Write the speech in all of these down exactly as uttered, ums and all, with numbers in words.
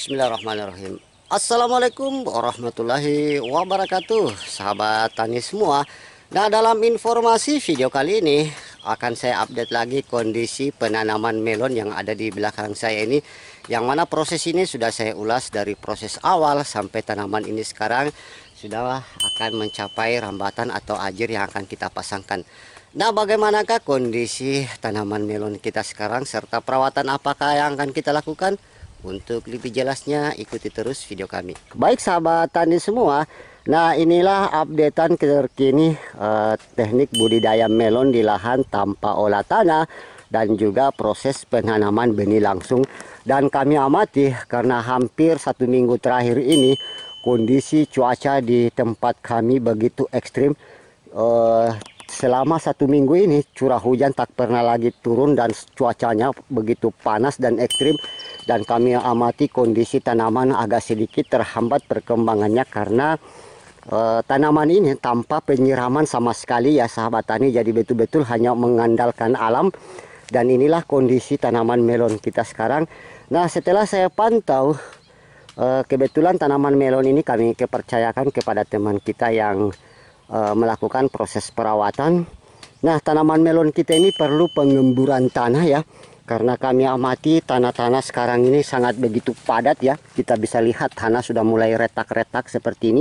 Bismillahirrahmanirrahim. Assalamualaikum warahmatullahi wabarakatuh, sahabat tani semua. Nah, dalam informasi video kali ini akan saya update lagi kondisi penanaman melon yang ada di belakang saya ini, yang mana proses ini sudah saya ulas dari proses awal sampai tanaman ini sekarang sudah akan mencapai rambatan atau ajir yang akan kita pasangkan. Nah, bagaimanakah kondisi tanaman melon kita sekarang serta perawatan apakah yang akan kita lakukan? Untuk lebih jelasnya ikuti terus video kami. Baik sahabat tani semua, nah inilah updatean terkini eh, teknik budidaya melon di lahan tanpa olah tanah dan juga proses penanaman benih langsung. Dan kami amati karena hampir satu minggu terakhir ini kondisi cuaca di tempat kami begitu ekstrim. eh, Selama satu minggu ini curah hujan tak pernah lagi turun dan cuacanya begitu panas dan ekstrim, dan kami amati kondisi tanaman agak sedikit terhambat perkembangannya karena e, tanaman ini tanpa penyiraman sama sekali ya sahabat tani, jadi betul-betul hanya mengandalkan alam. Dan inilah kondisi tanaman melon kita sekarang. Nah, setelah saya pantau e, kebetulan tanaman melon ini kami kepercayakan kepada teman kita yang Uh, melakukan proses perawatan. Nah, tanaman melon kita ini perlu pengemburan tanah ya, karena kami amati tanah-tanah sekarang ini sangat begitu padat ya. Kita bisa lihat tanah sudah mulai retak-retak seperti ini.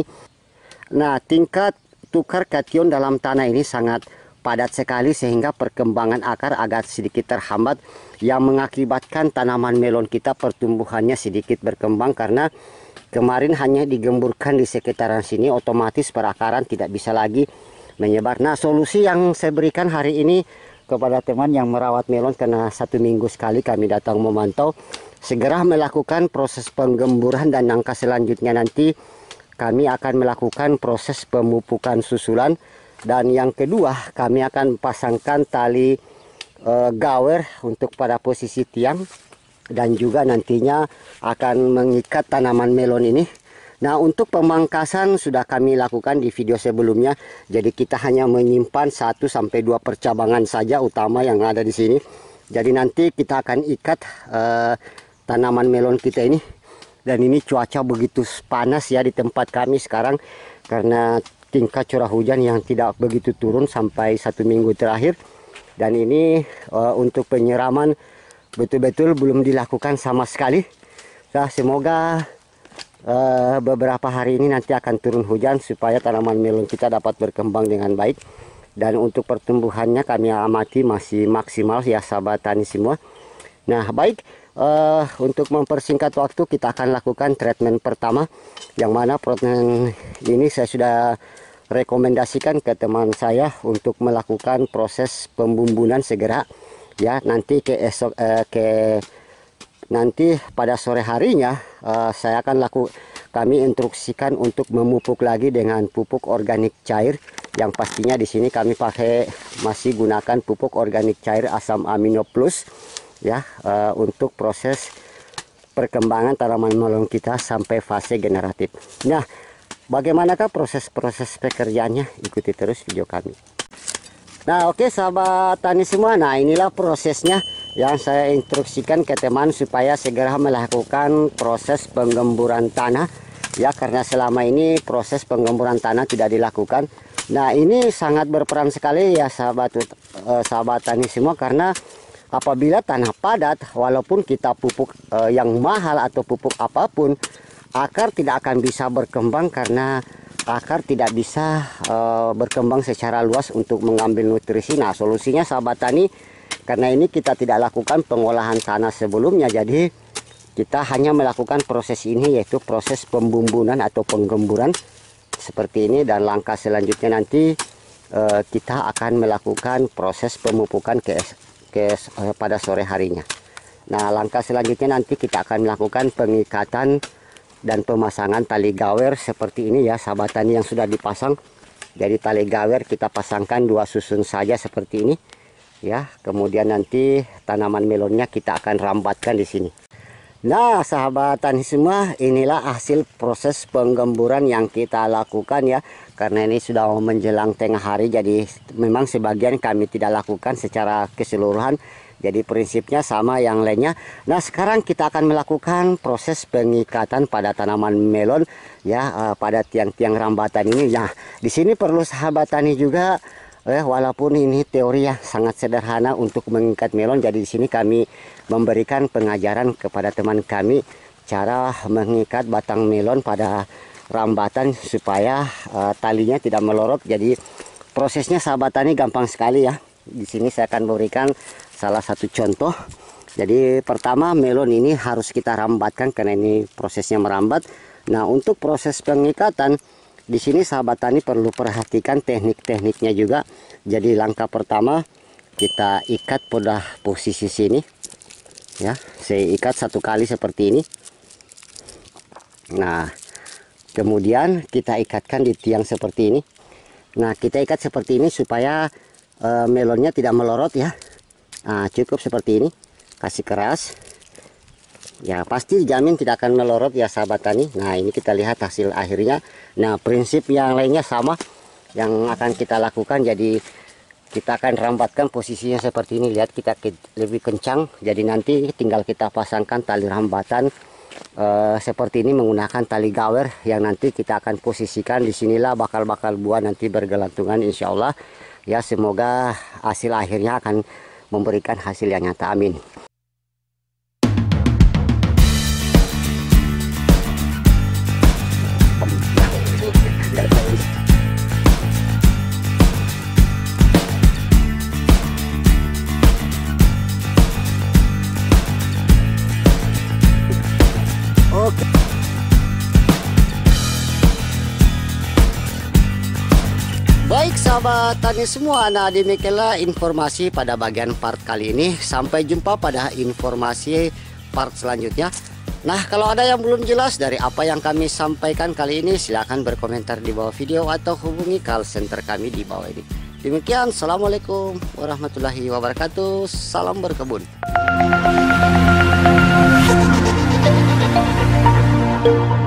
Nah, tingkat tukar kation dalam tanah ini sangat padat sekali sehingga perkembangan akar agak sedikit terhambat, yang mengakibatkan tanaman melon kita pertumbuhannya sedikit berkembang karena kemarin hanya digemburkan di sekitaran sini, otomatis perakaran tidak bisa lagi menyebar. Nah, solusi yang saya berikan hari ini kepada teman yang merawat melon, karena satu minggu sekali kami datang memantau, segera melakukan proses penggemburan, dan langkah selanjutnya nanti kami akan melakukan proses pemupukan susulan. Dan yang kedua, kami akan pasangkan tali e, gawer untuk pada posisi tiang, dan juga nantinya akan mengikat tanaman melon ini. Nah, untuk pemangkasan sudah kami lakukan di video sebelumnya, jadi kita hanya menyimpan satu sampai dua percabangan saja utama yang ada di sini. Jadi nanti kita akan ikat eh, tanaman melon kita ini. Dan ini cuaca begitu panas ya di tempat kami sekarang karena tingkat curah hujan yang tidak begitu turun sampai satu minggu terakhir. Dan ini eh, untuk penyiraman betul-betul belum dilakukan sama sekali. Nah, semoga uh, beberapa hari ini nanti akan turun hujan supaya tanaman melon kita dapat berkembang dengan baik. Dan untuk pertumbuhannya kami amati masih maksimal ya sahabat tani semua. Nah, baik, uh, untuk mempersingkat waktu kita akan lakukan treatment pertama, yang mana treatment ini saya sudah rekomendasikan ke teman saya untuk melakukan proses pembumbunan segera. Ya, nanti ke esok eh, ke nanti pada sore harinya eh, saya akan laku kami instruksikan untuk memupuk lagi dengan pupuk organik cair, yang pastinya di sini kami pakai masih gunakan pupuk organik cair asam amino plus ya, eh, untuk proses perkembangan tanaman melon kita sampai fase generatif. Nah, bagaimanakah proses-proses pekerjaannya? Ikuti terus video kami. Nah, oke sahabat tani semua, nah inilah prosesnya yang saya instruksikan ke teman supaya segera melakukan proses penggemburan tanah ya, karena selama ini proses penggemburan tanah tidak dilakukan. Nah, ini sangat berperan sekali ya sahabat eh, sahabat tani semua, karena apabila tanah padat, walaupun kita pupuk eh, yang mahal atau pupuk apapun, akar tidak akan bisa berkembang karena akar tidak bisa uh, berkembang secara luas untuk mengambil nutrisi. Nah, solusinya sahabat tani, karena ini kita tidak lakukan pengolahan tanah sebelumnya, jadi kita hanya melakukan proses ini, yaitu proses pembumbunan atau penggemburan seperti ini. Dan langkah selanjutnya nanti uh, kita akan melakukan proses pemupukan ke, ke uh, pada sore harinya. Nah, langkah selanjutnya nanti kita akan melakukan pengikatan dan pemasangan tali gawer seperti ini ya sahabat tani yang sudah dipasang. Jadi tali gawer kita pasangkan dua susun saja seperti ini ya. Kemudian nanti tanaman melonnya kita akan rambatkan di sini. Nah, sahabat tani semua, inilah hasil proses penggemburan yang kita lakukan ya. Karena ini sudah menjelang tengah hari, jadi memang sebagian kami tidak lakukan secara keseluruhan. Jadi prinsipnya sama yang lainnya. Nah, sekarang kita akan melakukan proses pengikatan pada tanaman melon ya, uh, pada tiang-tiang rambatan ini. Nah, di sini perlu sahabat tani juga, eh, walaupun ini teori yang sangat sederhana untuk mengikat melon. Jadi di sini kami memberikan pengajaran kepada teman kami cara mengikat batang melon pada rambatan supaya uh, talinya tidak melorot. Jadi prosesnya sahabat tani gampang sekali ya. Di sini saya akan memberikan salah satu contoh. Jadi pertama, melon ini harus kita rambatkan karena ini prosesnya merambat. Nah, untuk proses pengikatan di sini sahabat tani perlu perhatikan teknik-tekniknya juga. Jadi langkah pertama kita ikat pada posisi sini ya. Saya ikat satu kali seperti ini. Nah, kemudian kita ikatkan di tiang seperti ini. Nah, kita ikat seperti ini supaya uh, melonnya tidak melorot ya. Nah, cukup seperti ini, kasih keras ya, pasti dijamin tidak akan melorot ya sahabat tani. Nah, ini kita lihat hasil akhirnya. Nah, prinsip yang lainnya sama yang akan kita lakukan. Jadi kita akan rambatkan posisinya seperti ini. Lihat, kita lebih kencang, jadi nanti tinggal kita pasangkan tali rambatan uh, seperti ini menggunakan tali gawer yang nanti kita akan posisikan di sinilah bakal-bakal buah nanti bergelantungan insya Allah ya. Semoga hasil akhirnya akan memberikan hasil yang nyata, amin. Oke. Baik sahabat tani semua, nah demikianlah informasi pada bagian part kali ini. Sampai jumpa pada informasi part selanjutnya. Nah, kalau ada yang belum jelas dari apa yang kami sampaikan kali ini, silahkan berkomentar di bawah video atau hubungi call center kami di bawah ini. Demikian, assalamualaikum warahmatullahi wabarakatuh. Salam berkebun.